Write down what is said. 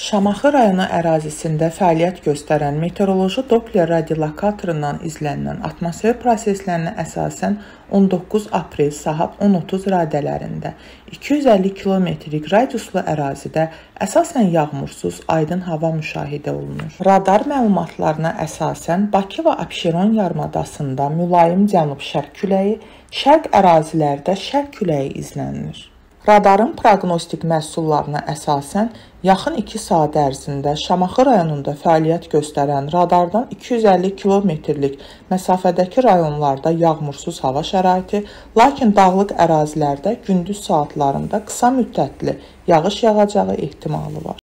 Şamaxı rayonu ərazisində fəaliyyət göstərən meteoroloji Doppler radiolokatorundan izlənilən atmosfer proseslərinə əsasən 19 aprel saat 10:30 radələrində 250 kilometrlik radiuslu ərazidə əsasən yağmursuz, aydın hava müşahidə olunur. Radar məlumatlarına əsasən Bakı və Abşeron yarımadasında mülayim cənub-şərq küləyi, şərq ərazilərdə şərq küləyi izlənilir. Radarın proqnostik məhsullarına əsasən yaxın 2 saat ərzində Şamaxı rayonunda fəaliyyət göstərən radardan 250 kilometrlik məsafədəki rayonlarda yağmursuz hava şəraiti, lakin dağlıq ərazilərdə gündüz saatlarında qısa müddətli yağış yağacağı ehtimalı var.